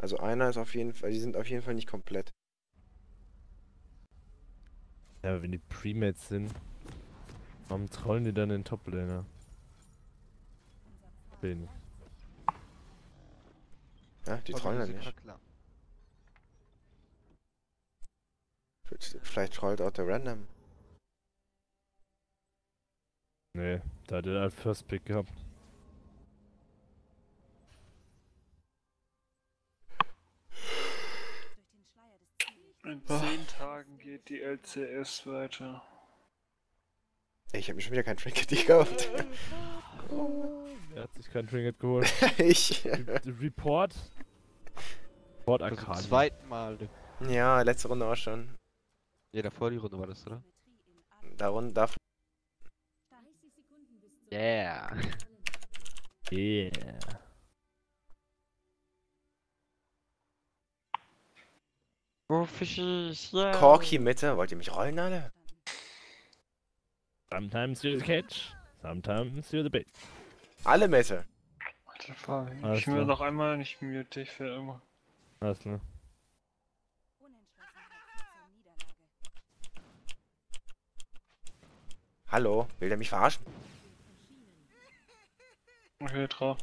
Also einer ist auf jeden Fall, die sind auf jeden Fall nicht komplett. Ja, wenn die Premates sind, warum trollen die dann den Top-Laner? Wenig. Ja, die trollen ja nicht. Vielleicht trollt auch der Random. Nee, da hat er halt First Pick gehabt. In 10 Tagen geht die LCS weiter. Ey, ich habe mir schon wieder kein Trinket gekauft. Er hat sich kein Trinket geholt. Ich. Report? Report Das zum Arcade. zweiten Mal. Ja, letzte Runde auch schon. Ja, davor die Runde war das, oder? Davon. Yeah. Yeah. Oh, Fischis, yeah. Corky Mitte. Wollt ihr mich rollen, alle? Sometimes you're the catch, sometimes you're the bait. Alle Mitte. Alter, Fabi, Alles ich will klar. noch einmal nicht mute, ich für immer. Alles klar. Hallo? Will der mich verarschen? Okay, drauf.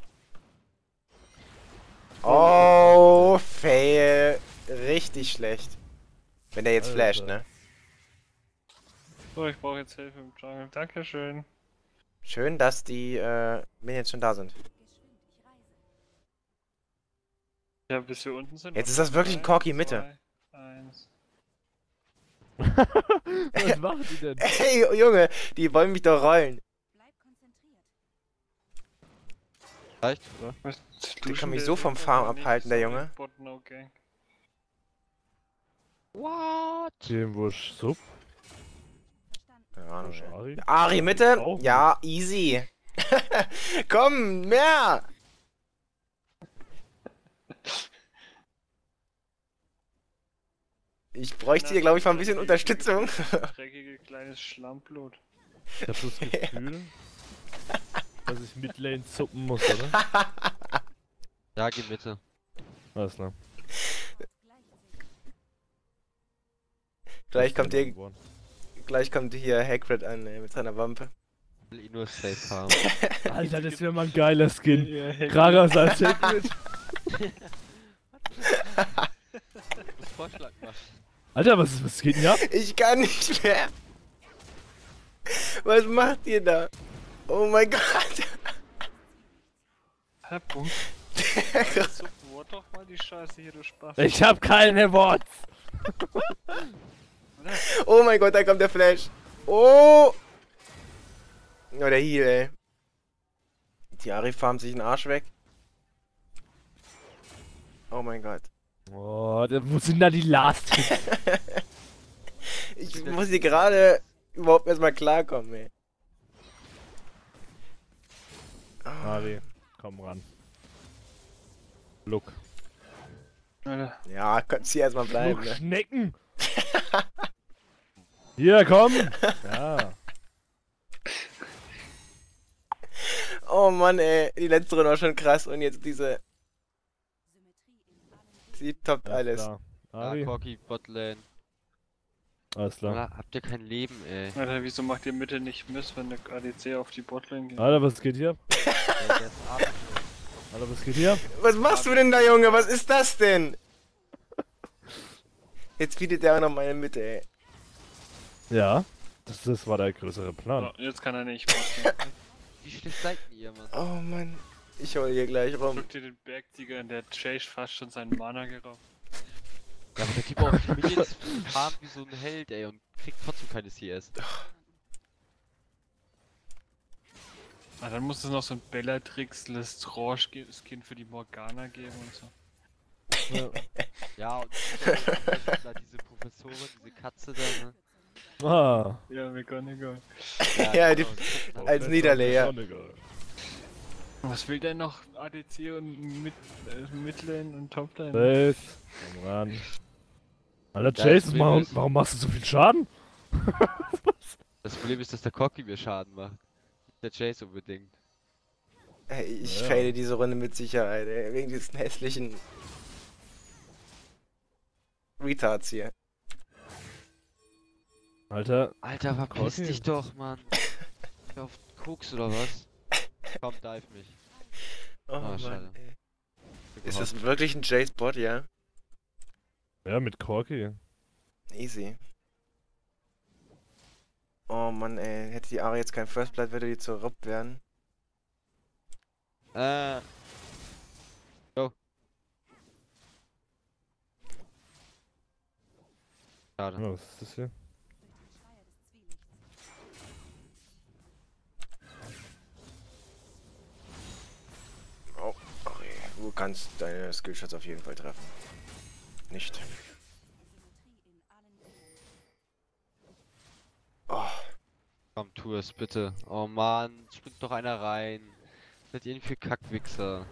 Oh, fail. Richtig schlecht. Wenn der jetzt Alter. flasht, ne? So, ich brauche jetzt Hilfe im Jungle. Dankeschön. Schön, dass die Minions schon da sind. Ja, bis wir unten sind. Jetzt ist das wirklich ein Corky Mitte. 1. Was machen die denn? Ey, Junge, die wollen mich doch rollen. Reicht? Der kann mich so vom Farm abhalten, der Junge. What? Den Wusch Sub. Keine Ahnung, ey. Ari? Ari, Mitte? Auch Ja, easy. Komm, mehr! Ich bräuchte hier, glaube ich, mal ein bisschen Unterstützung. Dreckige kleines Schlammblut. Ich hab das Gefühl, dass ich Midlane zuppen muss, oder? Ja, geh Mitte. Alles klar. Gleich kommt hier Hagrid an, ey, mit seiner Wampe. Ich will ihn nur safe haben. Alter, das wäre mal ein geiler Skin. Gragas als Hagrid. Vorschlag machen. Alter, was geht denn ab? Ich kann nicht mehr. Was macht ihr da? Oh mein Gott. Herr Punkt. So, wort doch mal die Scheiße hier, du Spaß. Ich hab keine Worte. Oh mein Gott, da kommt der Flash. Oh. Oh, der Heal, ey. Die Ari farmt sich den Arsch weg. Oh mein Gott. Oh, wo sind da die Last Hits? Ich muss hier gerade überhaupt erstmal klarkommen, ey. Ari, komm ran. Look. Alter. Ja, kannst hier erstmal bleiben, Look, ne? Schnecken! Hier, komm! Ja. Oh Mann, ey. Die letzte Runde war schon krass und jetzt diese. Sie toppt alles. Klar. Ja, Ari, Corky, Botlane. alles klar. Alter, habt ihr kein Leben, ey. Alter, wieso macht ihr Mitte nicht Miss, wenn der ADC auf die Botlane geht? Alter, was geht hier? Ey, der ist ab. Alter, was geht hier? Was machst du denn da, Junge? Was ist das denn? Jetzt bietet der auch noch meine Mitte, ey. Ja, das war der größere Plan. So, jetzt kann er nicht machen. Wie schlecht seid ihr, Mann? Oh Mann. Ich hol hier gleich rum. Guck dir den Bergtiger an, der Chase fast schon seinen Mana geraubt. Ja, aber der Typ auf die Minions farmt wie so ein Held, ey, und kriegt trotzdem keine CS. Ah, dann muss es noch so ein Bellatrix Lestrange Skin für die Morgana geben und so. Ja. Ja, und da diese Professorin, diese Katze da, ne? Ah. Ja, McGonagall. Ja, die, genau. als Niederleger. Was will denn noch ADC und Midlane und Toplane? Safe. Komm ran. Alter, Ja, Jason, warum machst du so viel Schaden? Das Problem ist, dass der Corky mir Schaden macht. Der Chase unbedingt. Ey, ich Ja. faile diese Runde mit Sicherheit, ey. Wegen diesen hässlichen Retards hier. Alter, Alter, verpiss Okay. dich doch, Mann. Hör auf Koks oder was? Komm, dive mich. Oh Mann, schade. ey. Ist das wirklich ein Jace-Bot, ja? ja, mit Corky. Easy. Oh Mann, ey. Hätte die Ari jetzt kein First Blood, würde die zur Rob werden. Go. Schade. Ja, was ist das hier? Oh, Ari. Du kannst deine Skillshots auf jeden Fall treffen. Nicht. Oh, Komm, tu es bitte. Oh Mann, springt doch einer rein. Seid ihr denn für Kackwichser?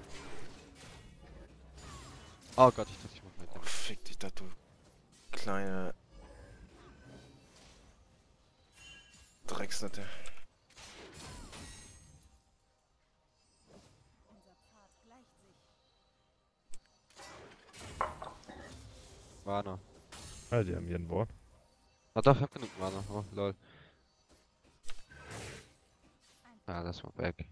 Oh Gott, ich dachte, ich mach mit. oh, fick dich da, du kleine Drecksnutte. Mana. Ah, die haben hier ein Wort. Ah doch, ich hab genug Mana. Oh, lol. Ah, lass mal weg.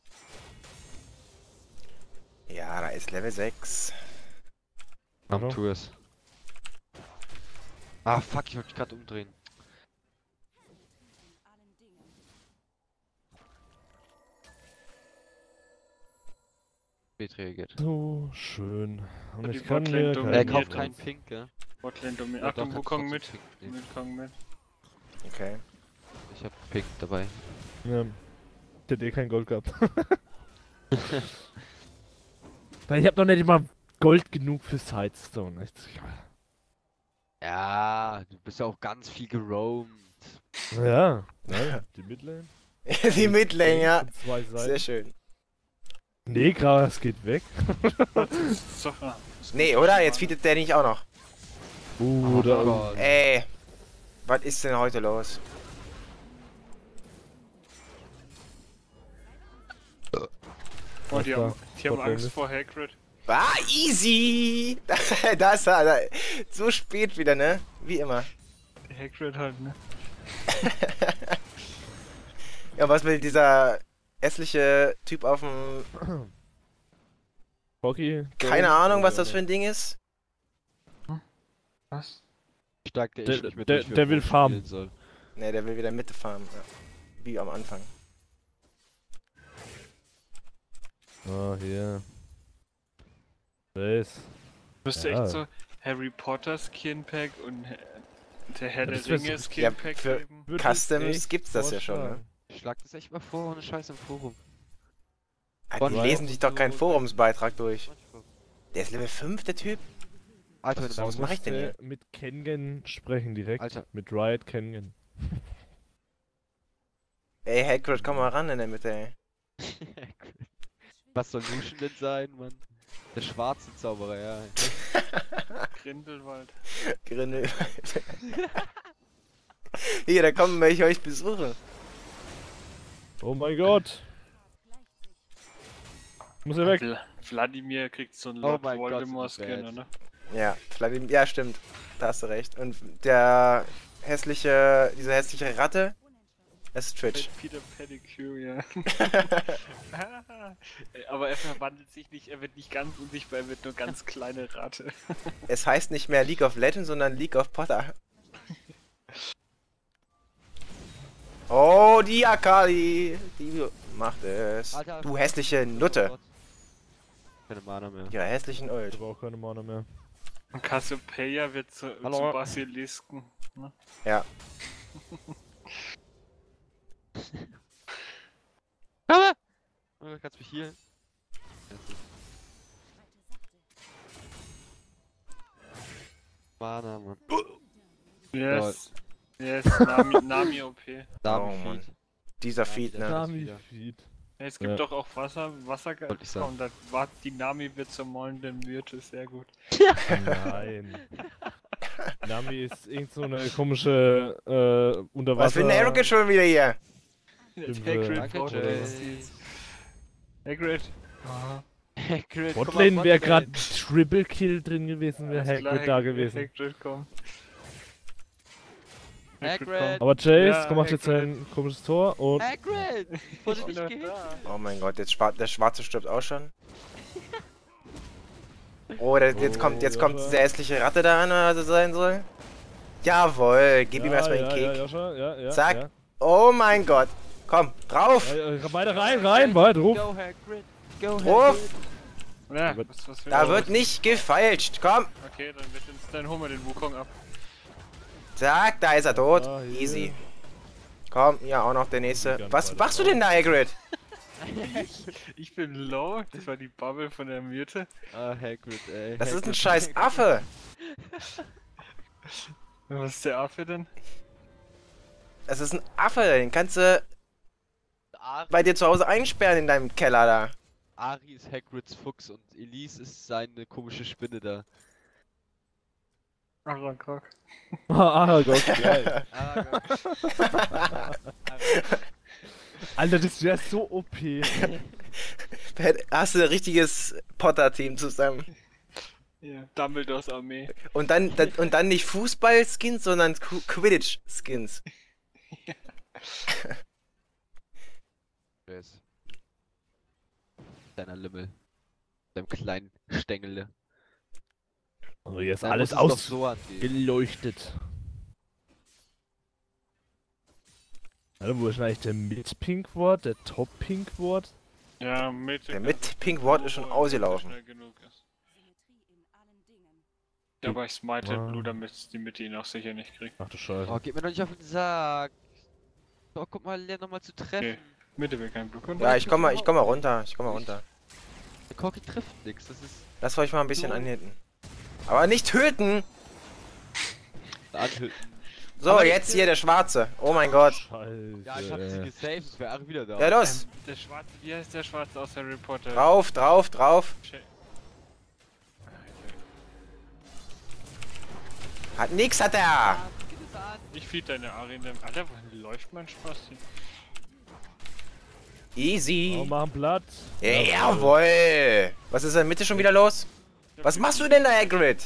Ja, da ist Level 6. Komm, Hallo? tu es. Ah, fuck, ich wollte mich gerade umdrehen. Spät reagiert. So schön. Und Die ich kann Botlane mir dominiert Er kauft uns. keinen Pink, gell? Botlane dominiert. Ja, Achtung, doch, hat Wukong trotzdem mit. Pink. Wukong mit. Okay. Ich hab Pink dabei. Ja, ich hätte eh kein Gold gehabt. Weil ich hab noch nicht mal Gold genug für Sidestone. Echt. Ja, du bist ja auch ganz viel geroamt. Ja, ja, die Midlane. Die Midlane, ja. Von zwei Sehr Seiten. schön. Nee, Gras geht weg. So, Nee, oder? Jetzt feedet der nicht auch noch. Oh Da Gott. Ey. Was ist denn heute los? Oh, die haben, die haben Botlane Angst ist- vor Hagrid. Ah, easy! Da ist er. So spät wieder, ne? Wie immer. Hagrid halt, ne? Ja, was will dieser hässliche Typ auf dem... Corky. Keine Ahnung, was das für ein Ding ist. Was? Steigt der Der- echt nicht mit der- durch, wie der er will Pro farmen. spielen soll. Ne, der will wieder Mitte farmen. Ja. Wie am Anfang. Ah, hier. Das. Müsste Ja. echt so Harry Potter Skin Pack und der Herr Ja, der das wär Ringe so- Skin ja, Pack für- geben. Würde Customs echt gibt's das ja schon, ne? vorschlagen. Ich schlag das echt mal vor, ohne Scheiß im Forum. Ah, Von die Riot lesen sich doch keinen so- Forumsbeitrag durch. Der ist Level 5, der Typ? Alter, Was meine was Maus. mach ich denn hier? Mit Kengen sprechen direkt. Alter. Mit Riot Kengen. Ey, Hagrid, komm mal ran in der Mitte, ey. Was soll Lucian denn sein, Mann? Der schwarze Zauberer, ja. Grindelwald. Grindel. Hier, da kommen welche euch besuchen. Oh mein Gott. Muss er weg. Wladimir kriegt so einen Oh Lord mein Gott, Voldemort so Skin, bad. oder? Ja, Vladimir, ja, stimmt. Da hast du recht. Und der diese hässliche Ratte, das ist Twitch. Peter Pettigrew, ja. Aber er verwandelt sich nicht, er wird nicht ganz unsichtbar, er wird nur ganz kleine Ratte. Es heißt nicht mehr League of Legends, sondern League of Potter. Oh, die Akali, die macht es. Alter, Du hässliche Nutte. Keine Mana mehr. Ihre hässlichen Ich Ult. habe auch keine Mana mehr. Und Cassiopeia wird zu Hallo. Basilisken. Ne? Ja. Aber! Oh, kannst mich healen? Mana, Mann. Yes. Yes, Nami OP. Nami Mann. Feed. Dieser Feed, ne? Ja. Nami wieder. Feed. Ja, es gibt Ja. doch auch Wassergeister Wollte ich sagen. und die Nami wird zur mollenden Myrte, sehr gut. Nein. Nami ist irgend so eine komische Unterwasser. Was will denn Arrogant schon wieder hier? Stimmt, Hagrid Danke, braucht Jay. das. Hagrid. Aha. Hagrid, komm mal Botlane wäre Botlane. gerade Triple Kill drin gewesen, wäre Alles klar, Hagrid da gewesen. Hagrid, komm. Hagrid. Aber Chase, Ja, komm, macht jetzt Hagrid. sein komisches Tor und... Hagrid! Wurde Ich bin nicht doch gehittet? da. Oh mein Gott, jetzt der Schwarze stirbt auch schon. Oh, jetzt kommt diese hässliche Ratte da an, was es sein soll. Jawohl, gib ihm erstmal den Kick. Ja, Zack. Ja. Oh mein Gott. Komm, drauf. Weiter rein, weit, ruf. Go Hagrid! Go Ruf. Hagrid! Ja, wird- was Da wird nicht gefeilscht. Komm. Okay, dann wird uns dein Hummer den Wukong ab. Zack, da ist er tot. Ah, hier. Easy. Komm, ja, auch noch der nächste. Ganz Was weit machst du drauf. denn da, Hagrid? Ich bin low, das war die Bubble von der Myrte. Ah, Hagrid, ey. Das ist ein Hagrid. scheiß Affe. Was ist der Affe denn? Das ist ein Affe. Den kannst du Ari, bei dir zu Hause einsperren in deinem Keller da. Ari ist Hagrids Fuchs und Elise ist seine komische Spinne da. Aragog. Aragog, geil. Aragog. Alter, das wäre so OP. Hast du ein richtiges Potter-Team zusammen. Ja. Dumbledores Armee. Und dann nicht Fußball-Skins, sondern Quidditch-Skins. Yes. Deiner Lümmel. Deinem kleinen Stängel. Oh, jetzt Da alles muss es doch so angehen. ausgeleuchtet. Alter, wo ist denn eigentlich der Mid-Pink-Wort, der Top-Pink-Wort? Ja, mit. Der mit Pink Ward ist schon ausgelaufen. Schnell genug ist. Ja, aber ich smite Ah. Blue, damit die Mitte ihn auch sicher nicht kriegt. Ach du Scheiße. Oh, geht mir doch nicht auf den Sack. Oh, guck mal, lern nochmal zu treffen. Okay. Mitte will kein Blue. Ja, ich komm mal runter. Ich komm mal runter. Der Corki trifft nix, das ist Lass euch mal ein bisschen anhitten. Aber nicht töten! anhüten. So, Aber jetzt nicht- hier der Schwarze. Oh mein Gott. Scheiße. Ja, ich hab sie gesaved, es wäre Ari wieder da. Ja, los. Der Schwarze, wie heißt der Schwarze aus Harry Potter? Drauf, drauf, drauf. Hat nix, hat er. Ah, geht es an. Ich feed deine Ari in dem. Alter, wohin läuft mein Spaß hier? Oh, Easy. machen Blatt. Jawohl. Was ist in der Mitte schon wieder los? Was machst du denn da, Hagrid?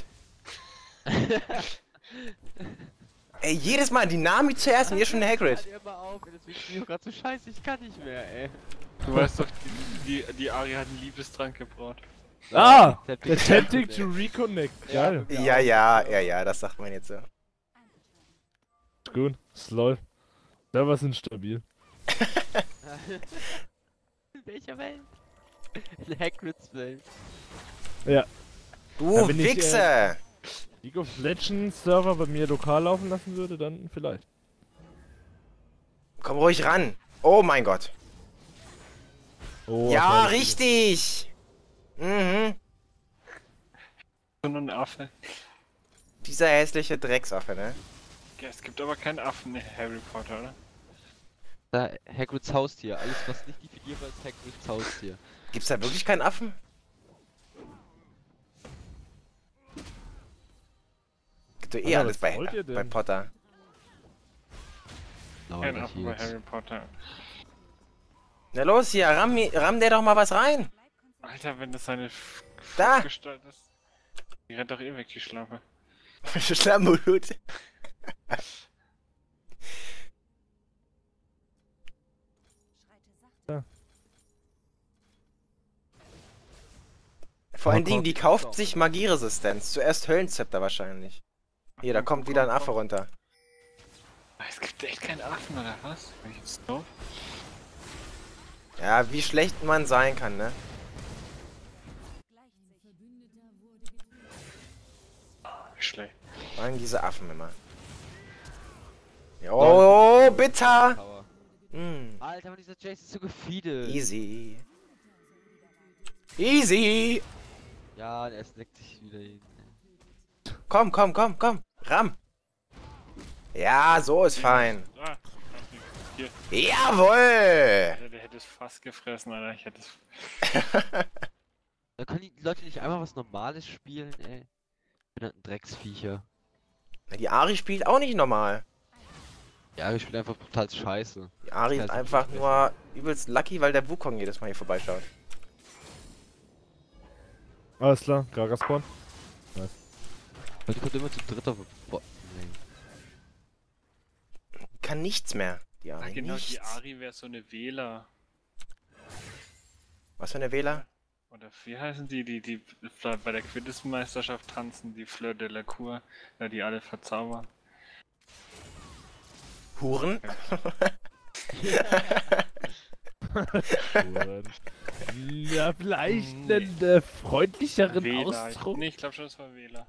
Ey, jedes Mal Dynami zuerst und hier schon der Hagrid. Hör mal auf, ey, deswegen bin ich auch grad so scheiße, ich kann nicht mehr, ey. Du weißt doch, die Ari hat einen Liebestrank gebraut. Ah! Der Tempting Tempting to to Reconnect. Ja. Geil. Ja, das sagt man jetzt so. Ist gut. Es läuft. Server sind stabil. In welcher Welt? In Hagrids Welt. Ja. Du Da bin ich, Wichse! League of Legends Server bei mir lokal laufen lassen würde, dann vielleicht. Komm ruhig ran. Oh mein Gott. Oh, Ja, okay. richtig. Mhm. So ein Affe. Dieser hässliche Drecksaffe, ne? Ja, es gibt aber keinen Affen in Harry Potter, oder? Da, Hagrids Haustier. Alles, was nicht definierbar ist, Hagrids Haustier. Gibt's da wirklich keinen Affen? Gibt doch eh Alter, alles was wollt ihr bei denn? Potter. Kein Lauer Affen bei jetzt. Harry Potter. Na los hier, ramm der doch mal was rein. Alter, wenn das seine Da. Gestalt ist. Die rennt doch eh weg, die Schlampe. Schlammblut. Vor allen Dingen, die kauft sich Magieresistenz. Zuerst Höllenzepter wahrscheinlich. Hier, da kommt wieder ein Affe runter. Es gibt echt keinen Affen, oder was? Bin ich jetzt doof? Ja, wie schlecht man sein kann, ne? Wie schlecht. Vor allem diese Affen immer. Oh, bitter! Power. Hm, Alter, aber dieser Jace ist so gefiedelt. easy. Easy! Ja, er snackt sich wieder hin. Komm, komm, komm, komm. Ramm. Ja, so ist fein. Ah, hier. Jawohl! Der hätte es fast gefressen, Alter. Ich hätte es. Da können die Leute nicht einmal was Normales spielen, ey. Ich bin halt ein Drecksviecher. Die Ari spielt auch nicht normal. Ja, ich spiele einfach total scheiße. Die Ari ist Ja, einfach ist nur übelst lucky, weil der Wukong jedes Mal hier vorbeischaut. Alles klar, Gragas Spawn. Weil die kommt immer zu dritt auf Bot. Kann nichts mehr. Die Ah, Ari, genau, nichts. die Ari wäre so eine Wähler. Was für eine Wähler? Oder wie heißen die bei der Quidditch-Meisterschaft tanzen, die Fleur de la Cour, ja, die alle verzaubern. Huren? Ja, vielleicht einen freundlicheren Wähler. Ausdruck. Nee, ich glaube schon, das war Wähler.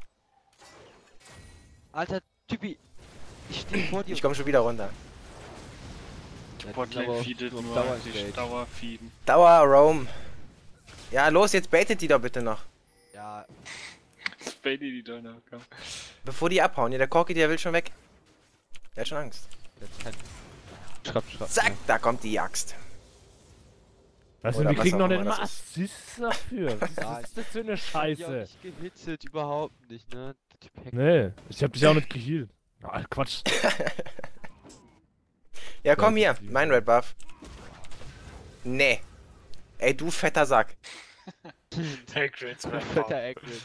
Alter, Typi, ich stehe vor dir. Ich komme schon wieder runter. Ja, Botlane feedet auf nur, Dauer die engaged. Dauerfeeden. Dauer Roam. Ja, los, jetzt baitet die doch bitte noch. Ja, Spady die doch noch, komm. Bevor die abhauen. Ja, der Corki, der will schon weg. Der hat schon Angst. jetzt kein. Schrapp. Zack, da kommt die Axt. Weißt du, Oder wir was kriegen auch noch nicht immer mal das ist. Assists dafür. Was ist das für eine Ja, Scheiße? nicht gehitzelt, überhaupt nicht, ne? Der Typ hackt. Nee, ich hab dich auch nicht geheilt. Ah, Quatsch. Ja, komm Ja, hier. Mein Red Buff. Nee. Ey, du fetter Sack. Hagrid's Fetter Hagrid.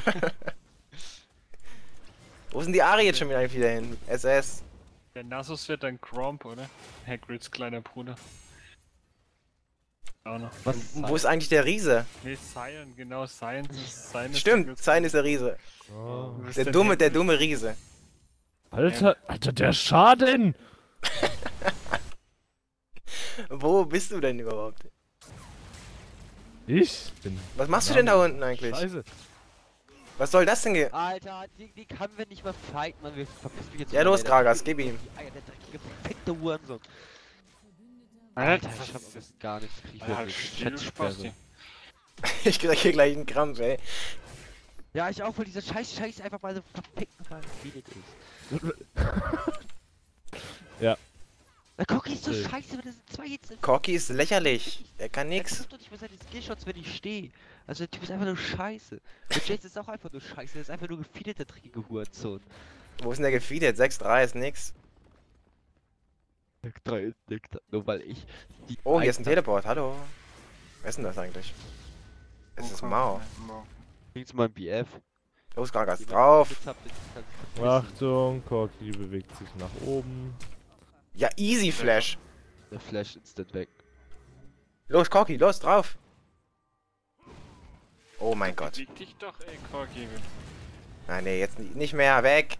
Wo sind die Ari jetzt schon wieder hin? SS. Der Nasus wird dann Gromp, oder? Hagrids kleiner Bruder. Auch noch. Was? Wo ist eigentlich der Riese? Nee, Cyan, genau, Cyan ist Stimmt, sein ist der Riese. Oh. Der dumme Riese. Alter, der Schaden! Wo bist du denn überhaupt? Ich bin. Was machst du denn da unten eigentlich? Scheiße. Was soll das denn gehen? Alter, die können wir nicht mehr fighten, Mann. Wir verpissen mich jetzt. Ja, mal, los, ey, Gragas, gib ihm. Die Eier, der dreckige, verfickte Hurensohn. Alter, Alter, ich hab was ist gar nichts. Krieg halt still, Spasti. Ich krieg hier gleich einen Krampf, ey. Ja, ich auch, weil dieser Scheiß einfach mal so verfickten Verfehlt ist. Ja. Na, guck, ist so Safe. scheiße, wenn das sind zwei jetzt. Corki ist lächerlich. Er kann Der nix. trifft doch nicht mal seine Skillshots, wenn ich stehe. Also der Typ ist einfach nur scheiße. Der Jace ist auch einfach nur scheiße, der ist einfach nur gefeedet, der dreckige Hurensohn. Wo ist denn der gefeedet? 6-3 ist nix. 3 ist nix, nur weil ich die Oh, hier ist ein Eister- Teleport. Hallo. Wer ist denn das eigentlich? Es ist Mao. Bringst du mal ein BF? Los, Gragas, drauf. Achtung, Corki bewegt sich nach oben. Ja, easy Flash. Der Flash instant weg. Los, Corki, los, drauf. Oh mein Gott. Beweg dich doch, ey, Corgi. Nein, nee, jetzt nicht mehr. Weg.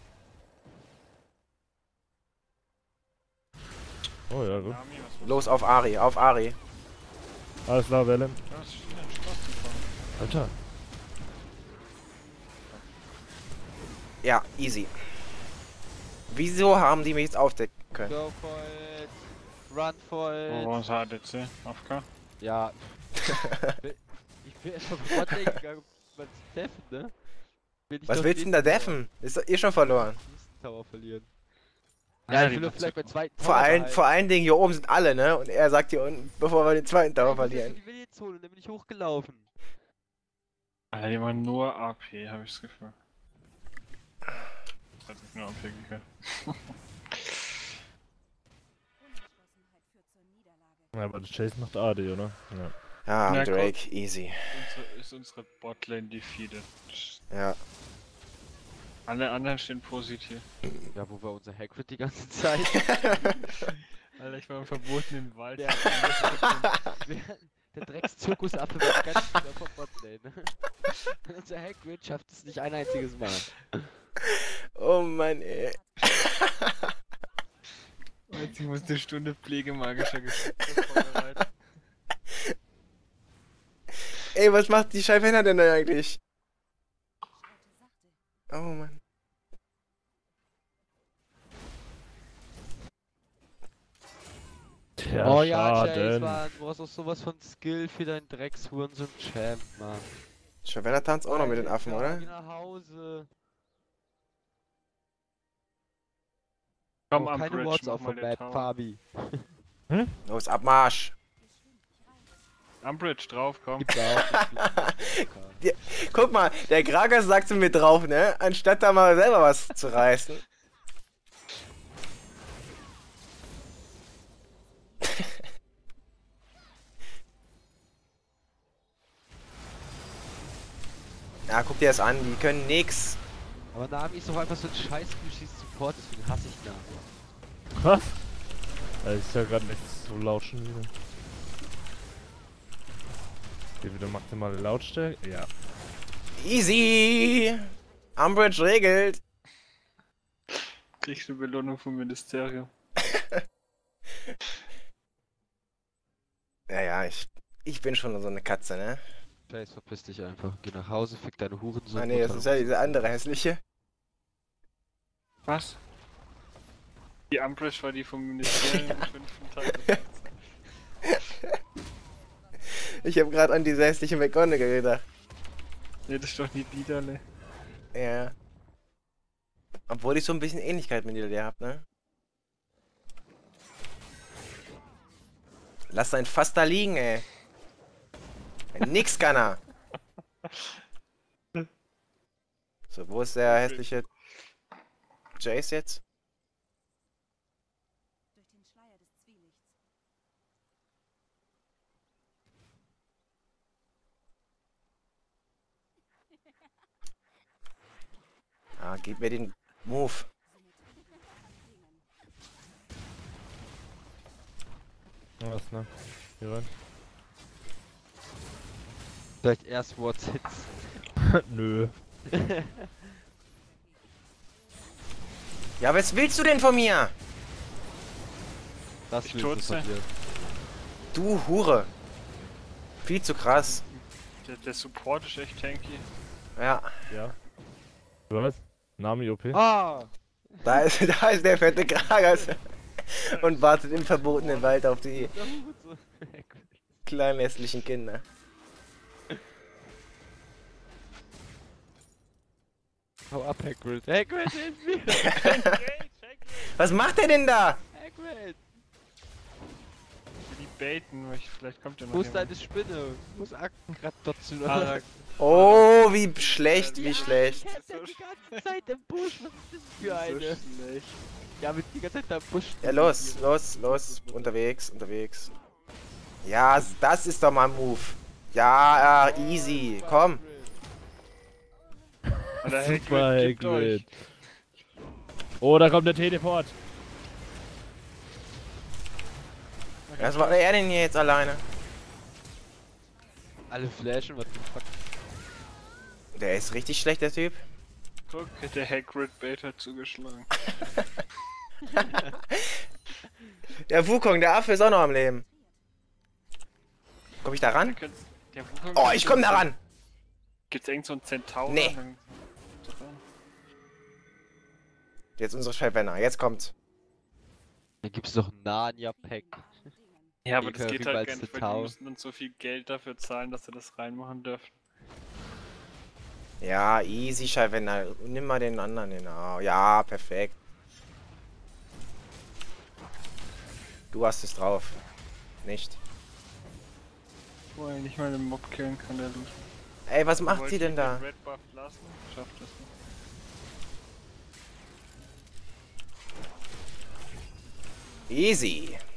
Oh ja, gut. Nami, was machst Los, auf Ari, auf Ari. Alles klar, Wellen. du? Was ist denn Spaß gekommen? Alter. Ja, easy. Wieso haben die mich jetzt aufdecken können? Go for it! Run for Wo it! war unser ADC? AFK? Ja. Ich bin erst mal vor gegangen, was deffen, ne? Bin ich Was doch willst du denn da nächsten deffen? Ist doch eh schon verloren. Tower- nächsten Tower verlieren. Ah, Ja, ich die will doch wird vielleicht so beim zweiten Vor allen Dingen hier oben sind alle, ne? Und er sagt hier unten, bevor wir den zweiten Tower verlieren. Ich will jetzt holen, dann bin ich hochgelaufen. Alter, die waren nur AP, hab ich das Gefühl. Das hat mich nur AP gekriegt. Ja, aber der Chase macht AD, oder? Ja. Ja, Na, Drake, easy. Ist unsere Botlane defeated. Ja. Alle anderen stehen positiv. Ja, wo war unser Hagrid die ganze Zeit? Alter, ich war im verbotenen Wald. Ja. Der Dreckszirkusaffe war die ganze Zeit auf der Botlane. Unser Hagrid schafft es nicht ein einziges Mal. Oh Mann, ey. Jetzt ich muss eine Stunde pflegemagischer Geschichte vorbereiten. Ey, was macht die Scheibenhänder denn da eigentlich? Oh Mann. Der Oh ja, Chase, Schaden. Mann, du hast auch sowas von Skill für deinen Dreckshuren, so ein Champ, Mann. Schwerner tanzt auch noch mit den Affen, Alter, oder? Geh nach Hause. Komm Oh, am keine Bridge, Worts mach auf mal der den Map, Tower. Fabi. Los, Abmarsch. Am Bridge drauf, komm. Gib da auf, ich Guck mal, der Gragas sagt zu mir drauf, ne? Anstatt da mal selber was zu reißen. Ja, guck dir das an, die können nix. Aber Nami ist doch einfach so ein scheiß Support, deswegen hasse ich Nami. Was? Da ist ja gerade nicht so laut schon wieder. Hier wieder maximale Lautstärke. Ja. Easy! Umbridge regelt. Kriegst du Belohnung vom Ministerium. Ja, ich bin schon so eine Katze, ne? Scheiß, verpiss dich einfach. Geh nach Hause, fick deine Hurensohn. Ah ne, das ist ja diese andere hässliche. Was? Die Umbridge war die vom Ministerium im 5. Teil. Ich habe gerade an diese hässliche McGonagall gedacht. Ne, das ist doch nie Liederle. Ja. Obwohl ich so ein bisschen Ähnlichkeit mit dir hab, ne? Lass dein Fass da liegen, ey. Nix kann er. So, wo ist der hässliche Jace jetzt? Durch den Schleier des Zwielichts. Ah, gib mir den Move. Was, ne? Hier rein. Vielleicht erst What's Hits. Nö. Ja, was willst du denn von mir? Das Ich willst du von tut's dir. Du Hure. Viel zu krass. Der Support ist echt tanky. Ja, Ja. Was? Nami OP? Ah! da ist der fette Kragas. Und wartet im verbotenen Wald auf die Der Hurensohn. kleinen hässlichen Kinder. Hau ab, Hagrid. Hagrid, hilf mir! Was macht der denn da? Hagrid! Die baiten, weil vielleicht kommt ja noch Wo ist jemand. deine Spinne? Wo ist Aktengrad dazu? Ah, Oh, wie schlecht, wie schlecht. Ich kämpfe die ganze Zeit im Busch. Was ist das für so eine? schlecht. Ja, mit die ganze Zeit da im Busch. Ja, los. Unterwegs. Ja, das ist doch mal ein Move. Ja, easy. Komm. Und der Super, Hagrid gibt euch. Hagrid. Oh, da kommt der Teleport. Was war er denn hier jetzt alleine? Alle flashen, what the fuck? Der ist richtig schlecht, der Typ. Guck, der Hagrid Bait hat zugeschlagen. Der Wukong, der Affe ist auch noch am Leben. Komm ich da ran? Der Wukong Oh, ich komm da ran. Gibt's irgend so einen Zentaur? Nee. Dann- Jetzt unsere Schwäbner, jetzt kommt's. Dann gibt's doch Narnia-Pack. Ja, aber Die das geht können halt als gar nicht, weil Zentaur. die müssen uns so viel Geld dafür zahlen, dass sie das reinmachen dürfen. Ja, easy, Schwäbner. Nimm mal den anderen hin. Oh, ja, perfekt. Du hast es drauf. Nicht. Wo er nicht mal den Mob killen kann, der Loot. Ey, was macht Wollt sie ihr denn den da? Red Buff lassen? Schafft das nicht. Easy.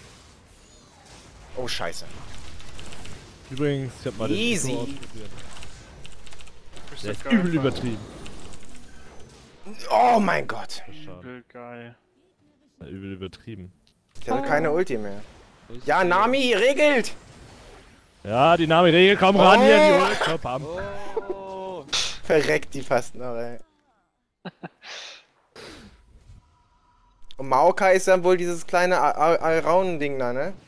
Oh, scheiße. Übrigens, ich hab mal den Easy. Eco ausprobiert. Bist Der du ist geil, übel Mann. übertrieben. Oh mein Gott. Schade. Übel geil. Ja, übel übertrieben. Ich habe keine Ulti mehr. Ja, Nami, regelt! Ja, die Nami-Regel, komm ran hier, die Ult. Komm, bam. Oh! Verreckt die fast noch, ey. Und Maokai ist dann wohl dieses kleine Alraun-Ding da, ne?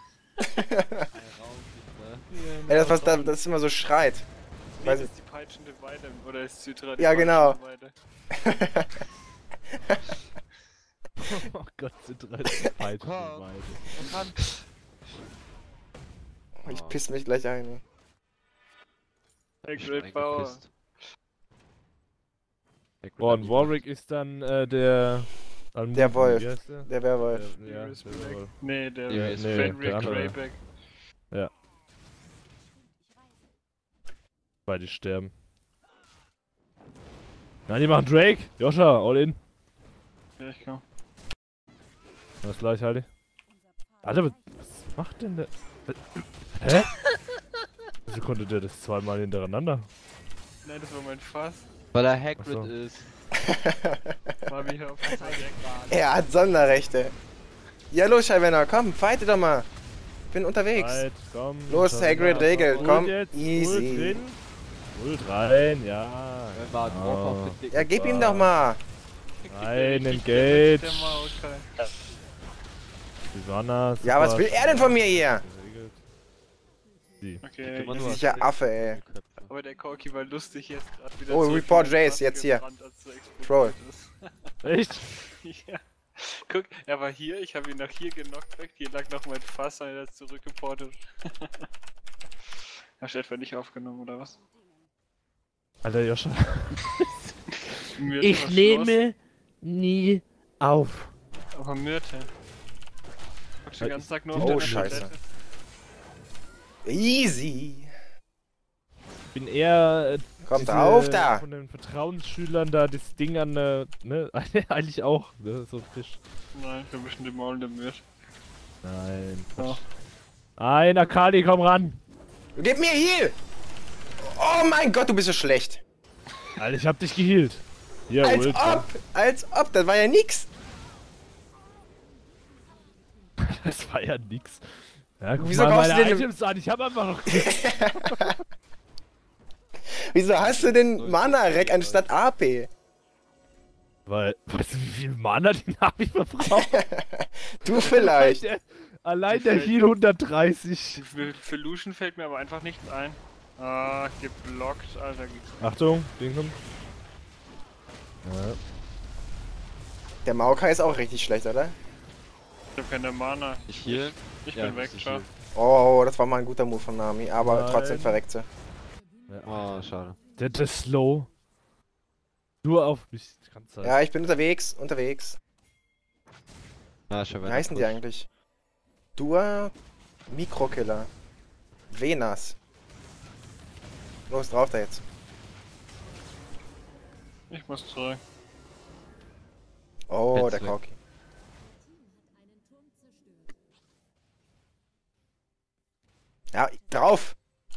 Ja, das, was da, das immer so schreit. Nee, Weiß das ist die peitschende Weide. Oder ist Citra die Ja, genau. peitschende Weide? Oh Gott, sind 30 Peitschen Komm. beide. Ich piss mich gleich ein. Hagrid Power. Oh, und Warwick ist dann der... Der Wolf. Wie heißt der? Der Werwolf. Ja, Sirius der Black. Wolf. Nee, der Nee, ist der Fenrir andere. Greyback. Beide sterben. Nein, die machen Drake. Joscha, all in. Ja, ich komm. Das gleich, Heidi. Alter, was macht denn der? Hä? Wieso konnte der das zweimal hintereinander? Nein, das war mein Fass. Weil er Hagrid Ach so. ist. Mami, hör auf zu verrecken. Er hat Sonderrechte. Ja, los, Shyvana, komm, fighte doch mal. Bin unterwegs. Halt, komm. Los, Hagrid regelt, Ult komm. jetzt, Easy. Ult drin. Ult rein, ja. Wenn wir drauf auf den dicken Ja, gib ihm Bart. doch mal. Nein, Ich engage. der Maokai. Shyvana, Ja, was super. will er denn von mir hier? Geregelt. Sie. Okay, Immer Das nur ist ja Affe, ey. aber der Korki war lustig jetzt gerade wieder. Oh, zurück Report in den Jace, Fass jetzt hier. gerannt, als er explodiert Troll. ist. Echt? Ja. Guck, er war hier, ich habe ihn nach hier genockt, hier lag noch mein Fass, und er ist zurückgeportet. Hast du etwa nicht aufgenommen, oder was? Alter, Joscha. Myrte Ich war nehme nie auf. Schluss. Aber Myrte. Guck den ganzen Tag nur Oh, auf deine Scheiße. Toilette. Easy. Ich bin eher Kommt drauf da. von den Vertrauensschülern da das Ding an, ne, eigentlich auch, ne, so frisch. Nein, wir mischen den Maul der Myrte. Nein, Ja. Nein, Akali, komm ran! Gib mir Heal. Oh mein Gott, du bist so schlecht. Alter, ich hab dich geheilt. Hier, Als Ult. ob, das war ja nix. Das war ja nix. Ja, guck Wieso mal kaufst du meine denn- Items an, ich hab einfach noch nichts. Wieso hast du denn Mana-Rack anstatt AP? Weil, weißt du, wie viel Mana den hab ich verbraucht? Du vielleicht. Allein der Heal 130. Für Lucian fällt mir aber einfach nichts ein. Ah, geblockt, Alter. Achtung, Ding kommt. Ja. Der Maokai ist auch richtig schlecht, oder? Ich hab keine Mana. Ich hier? Ich Ja, bin weg, muss ich ciao. hier. Oh, das war mal ein guter Move von Nami, aber Nein. trotzdem verreckt sie. Oh, schade. Der ist slow. Nur auf mich. Kannst du Ja, ich bin unterwegs. Ja, schon Wie heißen die eigentlich? Dua Mikrokiller. Venas. Los, drauf da jetzt. Ich muss zurück. Oh, Jetzt der weg. Korki. Ja, drauf!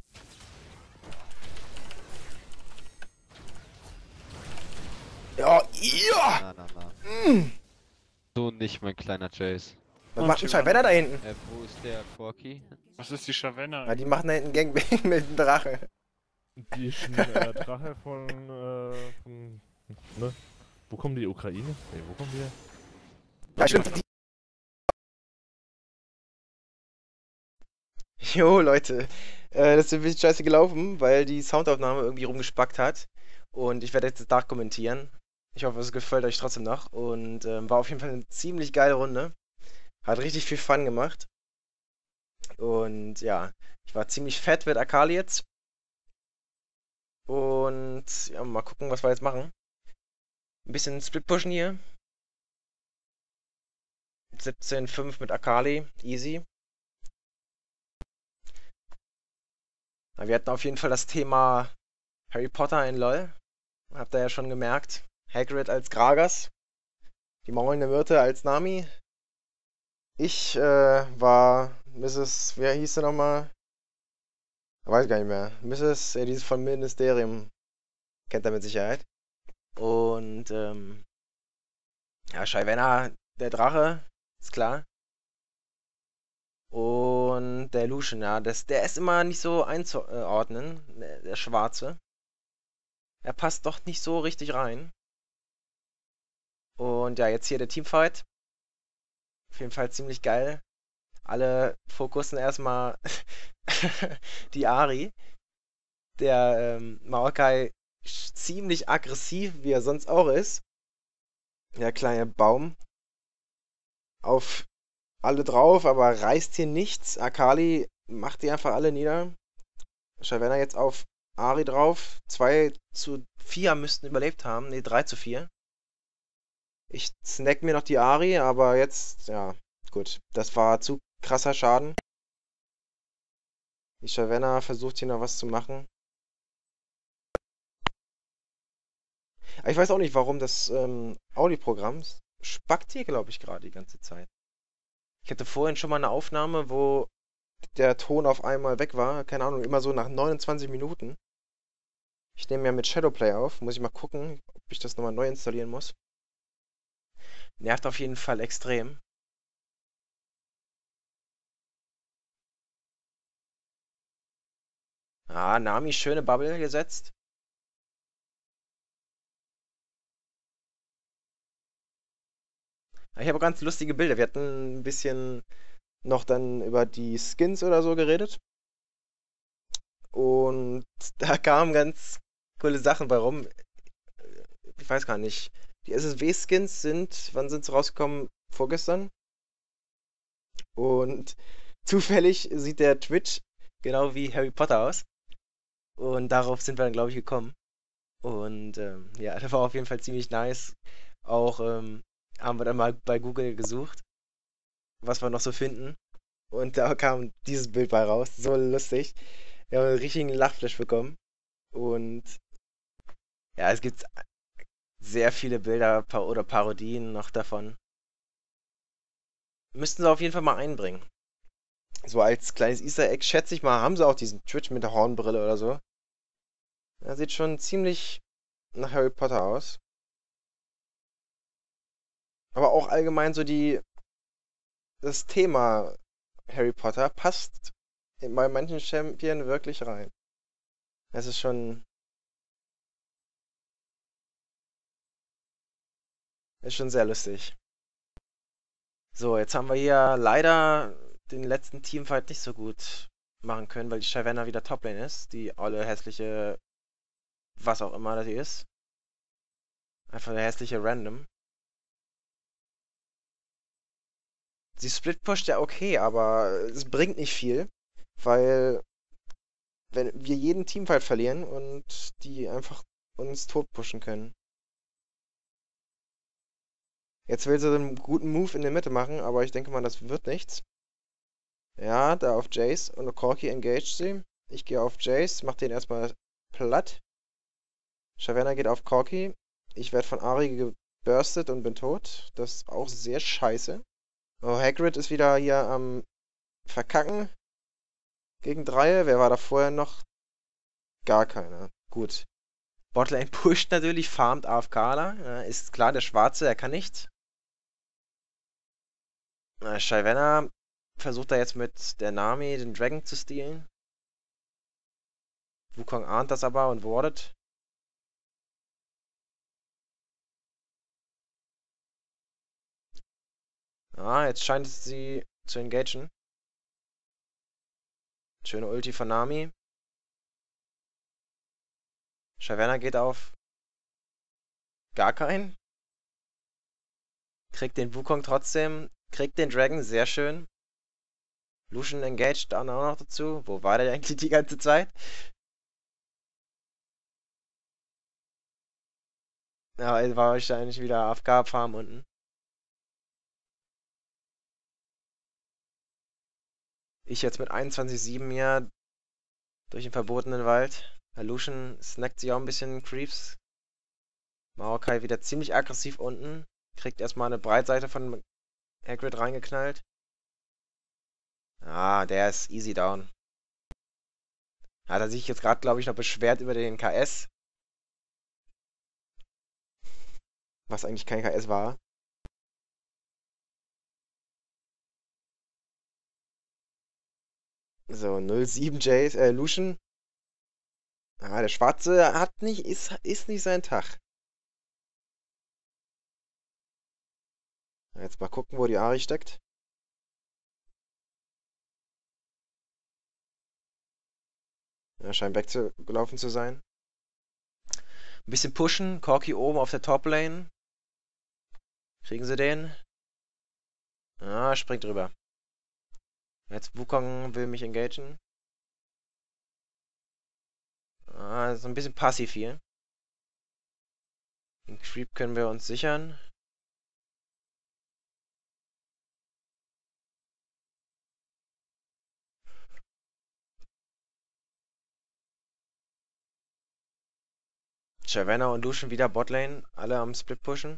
Ja, ja! Na. So nicht, mein kleiner Jace. Was macht ein Scheibenner da hinten? Wo ist der Corky? Was ist die Schavenna? Ja, die machen da hinten Gangbang mit dem Drache. Die ist ein Drache von, ne? Wo kommen die Ukraine? Ne, wo kommen die her? Ja, stimmt. Jo, Leute. Das ist ein bisschen scheiße gelaufen, weil die Soundaufnahme irgendwie rumgespackt hat. Und ich werde jetzt nachkommentieren. Ich hoffe, es gefällt euch trotzdem noch. Und war auf jeden Fall eine ziemlich geile Runde. Hat richtig viel Fun gemacht. Und ja, ich war ziemlich fett mit Akali jetzt. Und ja, mal gucken, was wir jetzt machen. Ein bisschen Split pushen hier. 17,5 mit Akali. Easy. Na, wir hatten auf jeden Fall das Thema Harry Potter in LoL. Habt ihr ja schon gemerkt. Hagrid als Gragas. Die maulende Myrte als Nami. Ich war Mrs. Wer hieß sie nochmal? Weiß gar nicht mehr. Mrs. Die ist vom Ministerium. Kennt er mit Sicherheit. Und ja, Shyvana, der Drache, ist klar. Und der Lucian, ja, der ist immer nicht so einzuordnen, der Schwarze. Er passt doch nicht so richtig rein. Und ja, jetzt hier der Teamfight. Auf jeden Fall ziemlich geil. Alle fokussen erstmal die Ari. Der Maokai ziemlich aggressiv, wie er sonst auch ist. Der kleine Baum. Auf alle drauf, aber reißt hier nichts. Akali macht die einfach alle nieder. Shyvana jetzt auf Ari drauf. 2:4 müssten überlebt haben. Ne, 3:4. Ich snack mir noch die Ari, aber jetzt, ja, gut. Das war zu krasser Schaden. Die Shyvana versucht hier noch was zu machen. Aber ich weiß auch nicht, warum das Audi-Programm spackt hier, glaube ich, gerade die ganze Zeit. Ich hatte vorhin schon mal eine Aufnahme, wo der Ton auf einmal weg war. Keine Ahnung, immer so nach 29 Minuten. Ich nehme ja mit Shadowplay auf. Muss ich mal gucken, ob ich das nochmal neu installieren muss. Nervt auf jeden Fall extrem. Ah, Nami, schöne Bubble gesetzt. Ich habe ganz lustige Bilder. Wir hatten ein bisschen noch dann über die Skins oder so geredet. Und da kamen ganz coole Sachen bei rum. Ich weiß gar nicht. Die SSW-Skins sind, wann sind sie rausgekommen? Vorgestern. Und zufällig sieht der Twitch genau wie Harry Potter aus. Und darauf sind wir dann, glaube ich, gekommen. Und ja, das war auf jeden Fall ziemlich nice. Auch haben wir dann mal bei Google gesucht, was wir noch so finden. Und da kam dieses Bild bei raus. So lustig. Wir haben einen richtigen Lachflash bekommen. Und ja, es gibt sehr viele Bilder oder Parodien noch davon. Müssten sie auf jeden Fall mal einbringen. So als kleines Easter Egg, schätze ich mal, haben sie auch diesen Twitch mit der Hornbrille oder so. Er sieht schon ziemlich nach Harry Potter aus. Aber auch allgemein so das Thema Harry Potter passt bei manchen Champion wirklich rein. Es ist schon sehr lustig. So, jetzt haben wir hier leider den letzten Teamfight nicht so gut machen können, weil die Shyvana wieder Toplane ist. Die olle hässliche, was auch immer das hier ist. Einfach der hässliche Random. Sie split pusht ja okay, aber es bringt nicht viel, weil wenn wir jeden Teamfight verlieren und die einfach uns tot pushen können. Jetzt will sie einen guten Move in der Mitte machen, aber ich denke mal, das wird nichts. Ja, da auf Jace und Corki engaged sie. Ich gehe auf Jace, mach den erstmal platt. Shyvana geht auf Corki. Ich werde von Ahri geburstet und bin tot. Das ist auch sehr scheiße. Oh, Hagrid ist wieder hier am Verkacken. Gegen 3. Wer war da vorher noch? Gar keiner. Gut. Botlane pusht natürlich, farmt AFKler. Ja, ist klar, der Schwarze, er kann nicht. Shyvana versucht da jetzt mit der Nami den Dragon zu stehlen. Wukong ahnt das aber und wardet. Ah, jetzt scheint es sie zu engagen. Schöne Ulti von Nami. Shyvana geht auf gar keinen. Kriegt den Wukong trotzdem. Kriegt den Dragon, sehr schön. Lucian engaged dann auch noch dazu. Wo war der eigentlich die ganze Zeit? Ja, er war wahrscheinlich wieder AFK-Farm unten. Ich jetzt mit 21,7 hier durch den verbotenen Wald. Lucian snackt sich auch ein bisschen Creeps. Maokai wieder ziemlich aggressiv unten. Kriegt erstmal eine Breitseite von Hagrid reingeknallt. Ah, der ist easy down. Hat er sich jetzt gerade, glaube ich, noch beschwert über den KS. Was eigentlich kein KS war. So, 07 Jace, Lucian. Ah, der Schwarze ist nicht sein Tag. Jetzt mal gucken, wo die Ahri steckt. Er scheint weggelaufen zu sein. Ein bisschen pushen. Corki oben auf der Top-Lane. Kriegen sie den? Ah, springt drüber. Jetzt Wukong will mich engagen. Ah, so ein bisschen passiv hier. Den Creep können wir uns sichern. Shyvana und Lucian wieder Botlane, alle am Split pushen.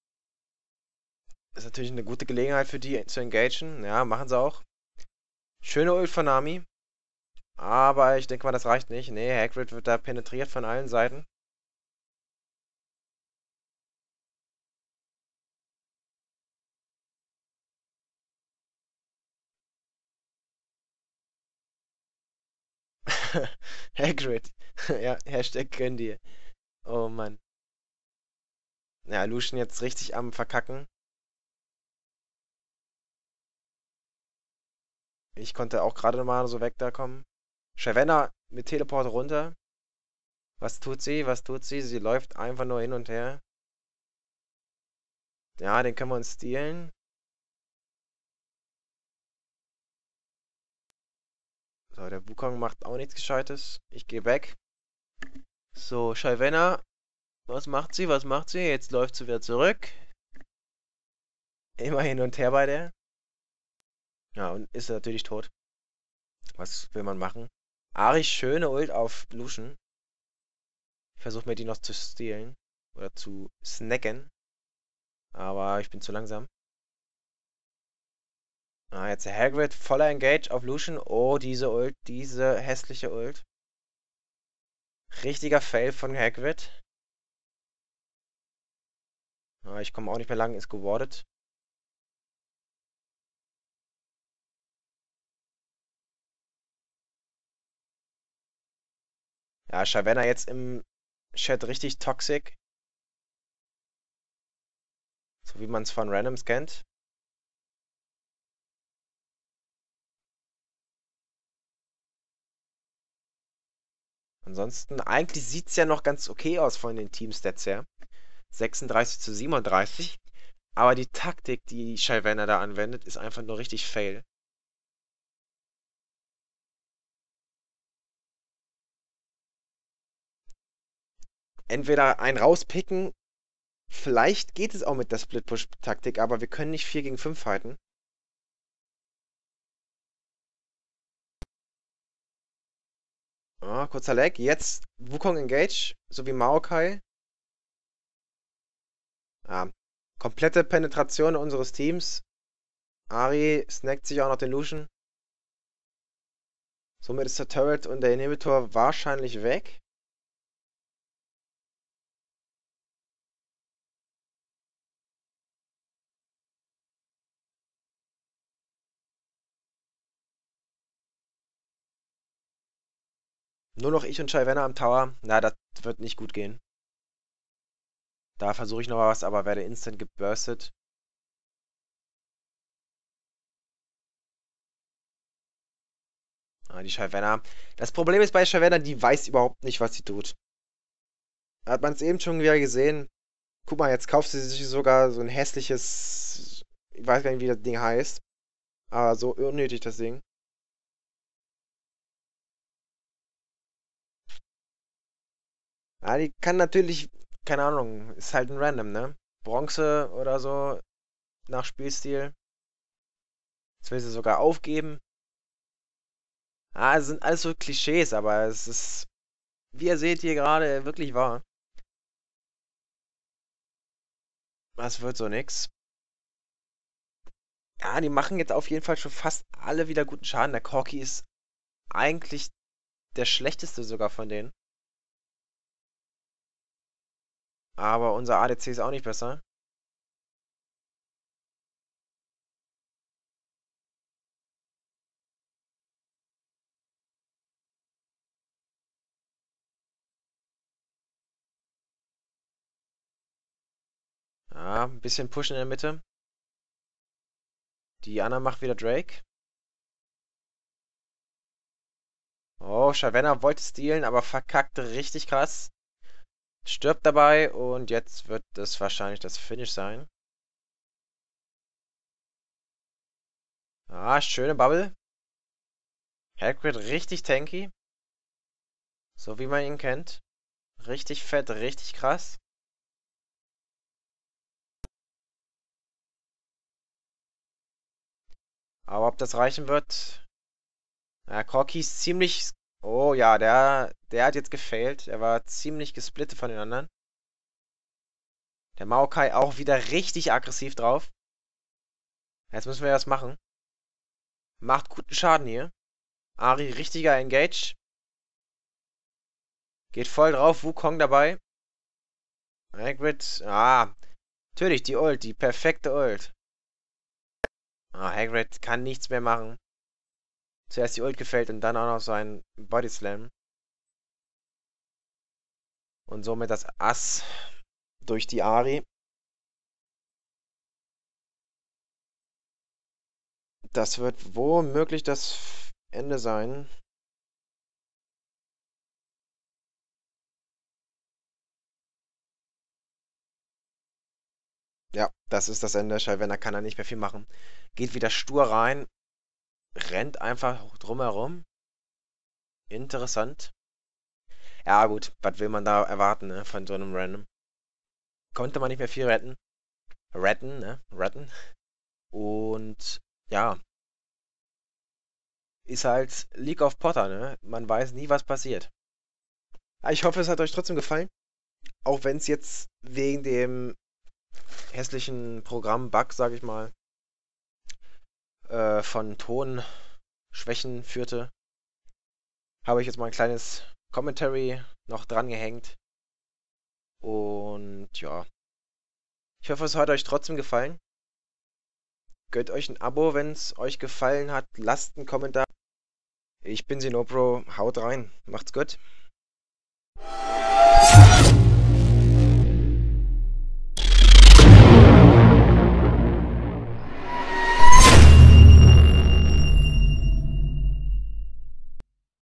Ist natürlich eine gute Gelegenheit für die zu engagen. Ja, machen sie auch. Schöne Ult von Nami. Aber ich denke mal, das reicht nicht. Nee, Hagrid wird da penetriert von allen Seiten. Hagrid. Ja, Hashtag gönn dir. Oh Mann. Ja, Lucian jetzt richtig am Verkacken. Ich konnte auch gerade mal so weg da kommen. Shyvana mit Teleport runter. Was tut sie? Was tut sie? Sie läuft einfach nur hin und her. Ja, den können wir uns stehlen. So, der Wukong macht auch nichts Gescheites. Ich gehe weg. So, Shyvana. Was macht sie? Was macht sie? Jetzt läuft sie wieder zurück. Immer hin und her bei der. Ja, und ist natürlich tot. Was will man machen? Ari, schöne Ult auf Lucian. Ich versuche mir die noch zu stehlen. Oder zu snacken. Aber ich bin zu langsam. Ah, jetzt der Hagrid voller Engage auf Lucian. Oh, diese Ult, diese hässliche Ult. Richtiger Fail von Hagrid. Ah, ich komme auch nicht mehr lang, ist gewardet. Ja, Shyvana jetzt im Chat richtig toxic. So wie man es von Randoms kennt. Ansonsten, eigentlich sieht es ja noch ganz okay aus von den Teamstats her. 36:37. Aber die Taktik, die Shyvana da anwendet, ist einfach nur richtig fail. Entweder einen rauspicken. Vielleicht geht es auch mit der Split-Push-Taktik, aber wir können nicht 4 gegen 5 fighten. Ah, kurzer Lag. Jetzt Wukong Engage, sowie Maokai. Ah, komplette Penetration unseres Teams. Ari snackt sich auch noch den Lucian. Somit ist der Turret und der Inhibitor wahrscheinlich weg. Nur noch ich und Shyvana am Tower. Na, das wird nicht gut gehen. Da versuche ich noch was, aber werde instant geburstet. Ah, die Shyvana. Das Problem ist bei Shyvana, die weiß überhaupt nicht, was sie tut. Hat man es eben schon wieder gesehen. Guck mal, jetzt kauft sie sich sogar so ein hässliches. Ich weiß gar nicht, wie das Ding heißt. Aber so unnötig das Ding. Ja, die kann natürlich, keine Ahnung, ist halt ein Random, ne? Bronze oder so nach Spielstil. Jetzt will sie sogar aufgeben. Ah, es sind alles so Klischees, aber es ist, wie ihr seht hier gerade, wirklich wahr. Das wird so nix. Ja, die machen jetzt auf jeden Fall schon fast alle wieder guten Schaden. Der Corki ist eigentlich der schlechteste sogar von denen. Aber unser ADC ist auch nicht besser. Ja, ein bisschen pushen in der Mitte. Die Anna macht wieder Drake. Oh, Shyvana wollte stealen, aber verkackte richtig krass. Stirbt dabei und jetzt wird das wahrscheinlich das Finish sein. Ah, schöne Bubble. Hagrid richtig tanky. So wie man ihn kennt. Richtig fett, richtig krass. Aber ob das reichen wird? Ja, Corki ist ziemlich. Oh ja, der hat jetzt gefailt. Er war ziemlich gesplittet von den anderen. Der Maokai auch wieder richtig aggressiv drauf. Jetzt müssen wir das machen. Macht guten Schaden hier. Ari richtiger Engage. Geht voll drauf, Wukong dabei. Hagrid, natürlich die Ult, die perfekte Ult. Hagrid kann nichts mehr machen. Zuerst die Ult gefällt und dann auch noch sein Body Slam. Und somit das Ass durch die Ari. Das wird womöglich das Ende sein. Ja, das ist das Ende. Shyvana kann da nicht mehr viel machen. Geht wieder stur rein. Rennt einfach drumherum. Interessant. Ja gut, was will man da erwarten, ne, von so einem Random. Konnte man nicht mehr viel retten. Retten. Und ja. Ist halt League of Potter, ne? Man weiß nie, was passiert. Ich hoffe, es hat euch trotzdem gefallen. Auch wenn es jetzt wegen dem hässlichen Programm-Bug, sag ich mal, von Tonschwächen führte, habe ich jetzt mal ein kleines Commentary noch dran gehängt. Und ja. Ich hoffe, es hat euch trotzdem gefallen. Gönnt euch ein Abo, wenn es euch gefallen hat. Lasst einen Kommentar. Ich bin Sinopro. Haut rein. Macht's gut.